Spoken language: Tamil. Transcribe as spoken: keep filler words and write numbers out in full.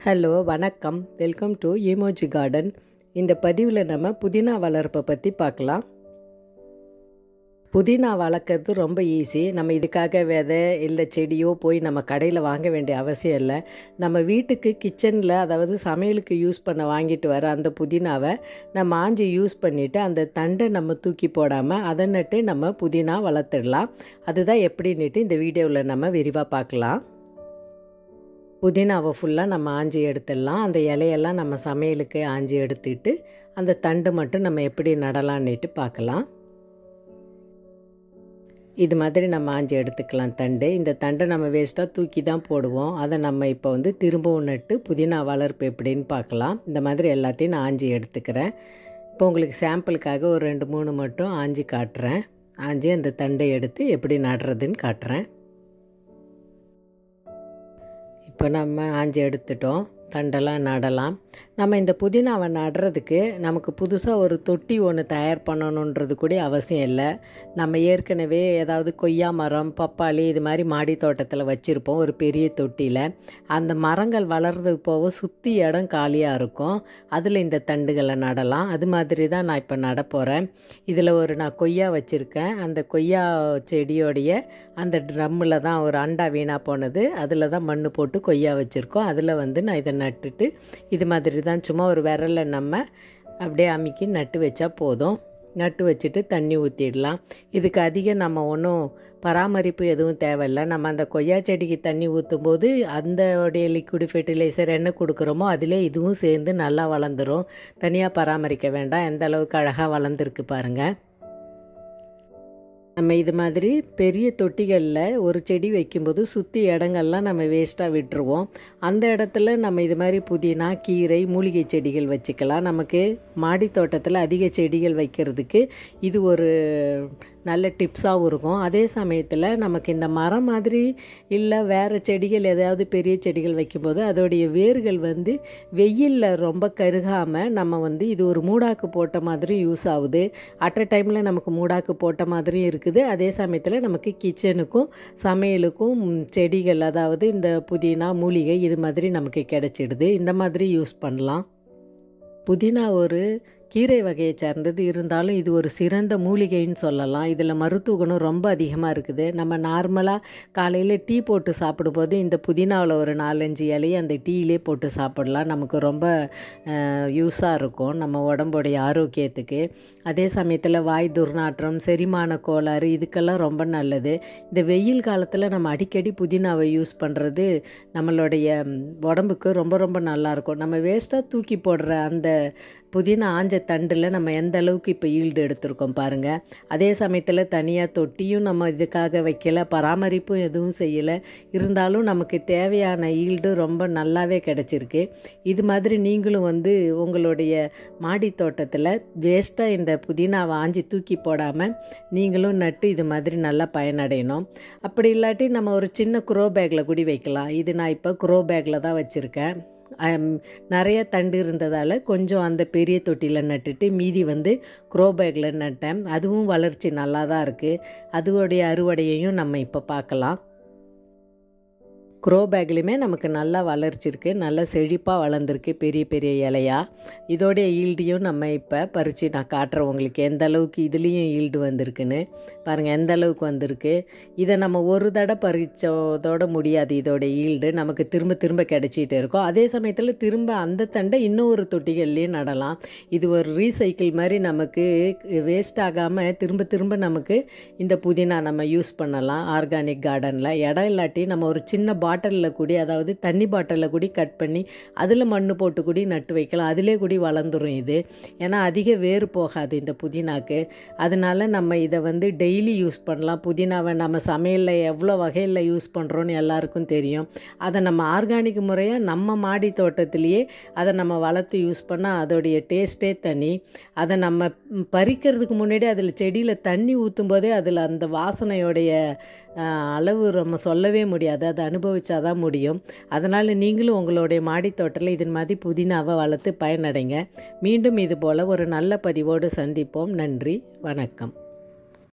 ஹலோ வணக்கம், வெல்கம் டு ஈமோஜி கார்டன். இந்த பதிவில் நம்ம புதினா வளர்ப்பை பற்றி பார்க்கலாம். புதினா வளர்க்குறது ரொம்ப ஈஸி. நம்ம இதுக்காக விதை இல்லை செடியோ போய் நம்ம கடையில் வாங்க வேண்டிய அவசியம் இல்லை. நம்ம வீட்டுக்கு கிச்சனில், அதாவது சமையலுக்கு யூஸ் பண்ண வாங்கிட்டு வர அந்த புதினாவை நம்ம ஆஞ்சி யூஸ் பண்ணிவிட்டு அந்த தண்டை நம்ம தூக்கி போடாமல் அதை நட்டு நம்ம புதினா வளர்த்துடலாம். அதுதான் எப்படின்னுட்டு இந்த வீடியோவில் நம்ம விரிவாக பார்க்கலாம். புதினாவை ஃபுல்லாக நம்ம ஆஞ்சி எடுத்துடலாம். அந்த இலையெல்லாம் நம்ம சமையலுக்கு ஆஞ்சி எடுத்துட்டு அந்த தண்டு மட்டும் நம்ம எப்படி நடலான்னுட்டு பார்க்கலாம். இது மாதிரி நம்ம ஆஞ்சி எடுத்துக்கலாம் தண்டு. இந்த தண்டை நம்ம வேஸ்ட்டாக தூக்கி தான் போடுவோம். அதை நம்ம இப்போ வந்து திரும்பவும் நட்டு புதினா வளர்ப்பு எப்படின்னு பார்க்கலாம். இந்த மாதிரி எல்லாத்தையும் நான் ஆஞ்சி எடுத்துக்கிறேன். இப்போ உங்களுக்கு சாம்பிளுக்காக ஒரு ரெண்டு மூணு மட்டும் ஆஞ்சி காட்டுறேன். ஆஞ்சி அந்த தண்டை எடுத்து எப்படி நடுறதுன்னு காட்டுறேன். இப்போ நம்ம ஆஞ்சி எடுத்துட்டோம். தண்டெல்லாம் நடலாம். நம்ம இந்த புதினாவை நடுறதுக்கு நமக்கு புதுசாக ஒரு தொட்டி ஒன்று தயார் பண்ணணுன்றது கூட அவசியம் இல்லை. நம்ம ஏற்கனவே ஏதாவது கொய்யா மரம், பப்பாளி இது மாதிரி மாடி தோட்டத்தில் வச்சுருப்போம் ஒரு பெரிய தொட்டியில். அந்த மரங்கள் வளர்றதுக்கு போக சுற்றி இடம் காலியாக இருக்கும். அதில் இந்த தண்டுகளை நடலாம். அது மாதிரி தான் நான் இப்போ நட போகிறேன். இதில் ஒரு நான் கொய்யா வச்சுருக்கேன். அந்த கொய்யா செடியோடைய அந்த ட்ரம்மில் தான் ஒரு அண்டா வீணாக போனது, அதில் தான் மண் போட்டு கொய்யா வச்சுருக்கோம். அதில் வந்து நான் இதை நட்டுட்டு இது மாதிரி தான் சும்மா ஒரு விரலை நம்ம அப்படியே அமுக்கி நட்டு வச்சா போதும். நட்டு வச்சுட்டு தண்ணி ஊற்றிடலாம். இதுக்கு அதிகம் நம்ம ஒன்றும் பராமரிப்பு எதுவும் தேவையில்லை. நம்ம அந்த கொய்யா செடிக்கு தண்ணி ஊற்றும் போது அந்தோடைய லிக்விட் ஃபெர்டிலைசர் என்ன கொடுக்குறோமோ அதிலே இதுவும் சேர்ந்து நல்லா வளர்ந்துடும். தனியாக பராமரிக்க வேண்டாம். எந்த அளவுக்கு அழகாக வளர்ந்துருக்கு பாருங்கள். நம்ம இது மாதிரி பெரிய தொட்டிகளில் ஒரு செடி வைக்கும்போது சுற்றி இடங்கள்லாம் நம்ம வேஸ்ட்டாக விட்டுருவோம். அந்த இடத்துல நம்ம இது மாதிரி புதினா, கீரை, மூலிகை செடிகள் வச்சுக்கலாம். நமக்கு மாடி தோட்டத்தில் அதிக செடிகள் வைக்கிறதுக்கு இது ஒரு நல்ல டிப்ஸாகவும் இருக்கும். அதே சமயத்தில் நமக்கு இந்த மரம் மாதிரி இல்லை வேறு செடிகள் ஏதாவது பெரிய செடிகள் வைக்கும்போது அதோடைய வேர்கள் வந்து வெயிலில் ரொம்ப கருகாமல் நம்ம வந்து இது ஒரு மூடாக்கு போட்ட மாதிரி யூஸ் ஆகுது. அட் அ டைமில் நமக்கு மூடாக்கு போட்ட மாதிரியும் இருக்குது. அதே சமயத்தில் நமக்கு கிச்சனுக்கும் சமையலுக்கும் செடிகள், அதாவது இந்த புதினா, மூலிகை இது மாதிரி நமக்கு கிடைச்சிடுது. இந்த மாதிரி யூஸ் பண்ணலாம். புதினா ஒரு கீரை வகையை சார்ந்தது, இருந்தாலும் இது ஒரு சிறந்த மூலிகைன்னு சொல்லலாம். இதில் மருத்துவ குணம் ரொம்ப அதிகமாக இருக்குது. நம்ம நார்மலாக காலையில் டீ போட்டு சாப்பிடும்போது இந்த புதினாவில் ஒரு நாலஞ்சு இலையை அந்த டீயிலே போட்டு சாப்பிடலாம். நமக்கு ரொம்ப யூஸாக இருக்கும் நம்ம உடம்புடைய ஆரோக்கியத்துக்கு. அதே சமயத்தில் வாய் துர்நாற்றம், செரிமான கோளாறு இதுக்கெல்லாம் ரொம்ப நல்லது. இந்த வெயில் காலத்தில் நம்ம அடிக்கடி புதினாவை யூஸ் பண்ணுறது நம்மளுடைய உடம்புக்கு ரொம்ப ரொம்ப நல்லாயிருக்கும். நம்ம வேஸ்ட்டாக தூக்கி போடுற அந்த புதினா ஆஞ்ச தண்டில் நம்ம எந்த அளவுக்கு இப்போ ஈல்டு எடுத்திருக்கோம் பாருங்கள். அதே சமயத்தில் தனியாக தொட்டியும் நம்ம இதுக்காக வைக்கலை, பராமரிப்பும் எதுவும் செய்யலை. இருந்தாலும் நமக்கு தேவையான ஈல்டு ரொம்ப நல்லாவே கிடச்சிருக்கு. இது மாதிரி நீங்களும் வந்து உங்களுடைய மாடி தோட்டத்தில் வேஸ்ட்டாக இந்த புதினாவை ஆஞ்சி தூக்கி போடாமல் நீங்களும் நட்டு இது மாதிரி நல்லா பயனடையணும். அப்படி இல்லாட்டி நம்ம ஒரு சின்ன குரோ பேக்கில் கூட வைக்கலாம். இது நான் இப்போ குரோ பேக்கில் தான் வச்சுருக்கேன். நிறைய தண்டு இருந்ததால் கொஞ்சம் அந்த பெரிய தொட்டியில் நட்டுட்டு மீதி வந்து க்ரோ பேக்கில் நட்டேன். அதுவும் வளர்ச்சி நல்லா தான் இருக்குது. அதோடைய அறுவடையையும் நம்ம இப்போ பார்க்கலாம். க்ரோ பேக்லேயுமே நமக்கு நல்லா வளர்ச்சிருக்கு, நல்லா செழிப்பாக வளர்ந்துருக்கு பெரிய பெரிய இலையாக. இதோடைய ஈல்டையும் நம்ம இப்போ பறித்து நான் காட்டுறேன் உங்களுக்கு எந்த அளவுக்கு இதுலேயும் ஈல்டு வந்திருக்குன்னு பாருங்கள். எந்த அளவுக்கு வந்திருக்கு. இதை நம்ம ஒரு தடவை பறித்ததோட முடியாது. இதோட ஈல்டு நமக்கு திரும்ப திரும்ப கிடைச்சிட்டு இருக்கும். அதே சமயத்தில் திரும்ப அந்த தண்டை இன்னொரு தொட்டிகள்லேயும் நடலாம். இது ஒரு ரீசைக்கிள் மாதிரி நமக்கு வேஸ்ட் ஆகாமல் திரும்ப திரும்ப நமக்கு இந்த புதினா நம்ம யூஸ் பண்ணலாம். ஆர்கானிக் கார்டனில் இடம் இல்லாட்டி நம்ம ஒரு சின்ன பாட்டிலில் கூடி, அதாவது தண்ணி பாட்டிலில் கூடி கட் பண்ணி அதில் மண் போட்டு கூடி நட்டு வைக்கலாம். அதிலே கூடி வளர்ந்துடும் இது. ஏன்னா அதிக வேறு போகாது இந்த புதினாக்கு. அதனால நம்ம இதை வந்து டெய்லி யூஸ் பண்ணலாம். புதினாவை நம்ம சமையலில் எவ்வளோ வகையில் யூஸ் பண்ணுறோன்னு எல்லாருக்கும் தெரியும். அதை நம்ம ஆர்கானிக் முறையாக நம்ம மாடி தோட்டத்திலேயே அதை நம்ம வளர்த்து யூஸ் பண்ணால் அதோடைய டேஸ்ட்டே தனி. அதை நம்ம பறிக்கிறதுக்கு முன்னாடி அதில் செடியில் தண்ணி ஊற்றும் போதே அதில் அந்த வாசனையோடைய அளவு நம்ம சொல்லவே முடியாது. அதை அனுபவிச்சாதான் முடியும். அதனால் நீங்களும் உங்களுடைய மாடி தோட்டத்தில் இதன் மாதிரி புதினாவை வளர்த்து பயனடைங்க. மீண்டும் இது போல் ஒரு நல்ல பதிவோடு சந்திப்போம். நன்றி, வணக்கம்.